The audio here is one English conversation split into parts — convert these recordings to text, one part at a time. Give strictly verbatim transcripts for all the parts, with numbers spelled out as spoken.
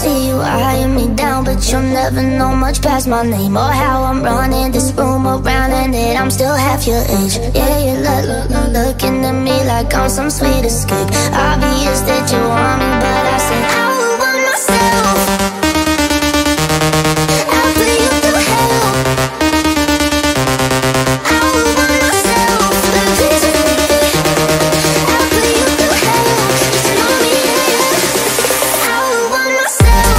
see you eyeing me down, but you'll never know much past my name or how I'm running this room around, and that I'm still half your age. Yeah, you're look, look, look, looking at me like I'm some sweet escape. Obvious that you want me, but I said I would want myself. I'll put you through hell. I would want myself. But please believe me, I'll put you through hell. Just know me, yeah. I would want myself.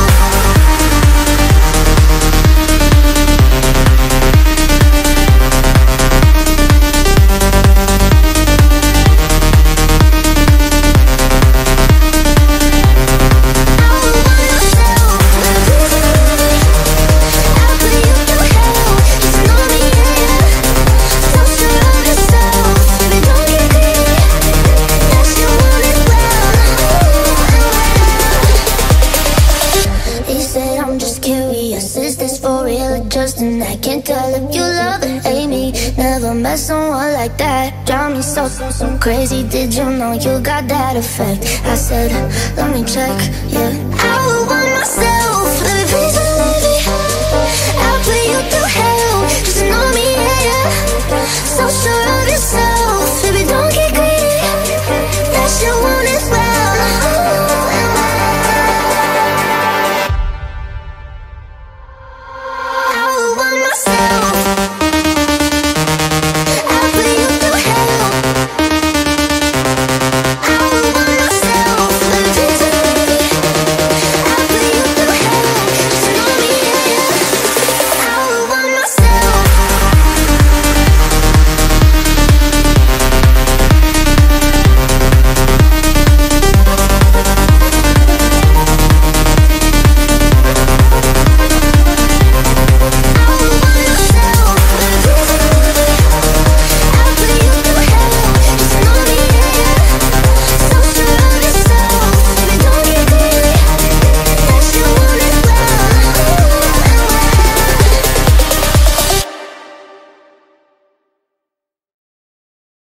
And I can't tell if you love or hate me. Never met someone like that. Drive me so, so, so crazy. Did you know you got that effect? I said, let me check, yeah. I would want myself. Let me please believe me. I'll put you through hell. Just know me, yeah, yeah. So sure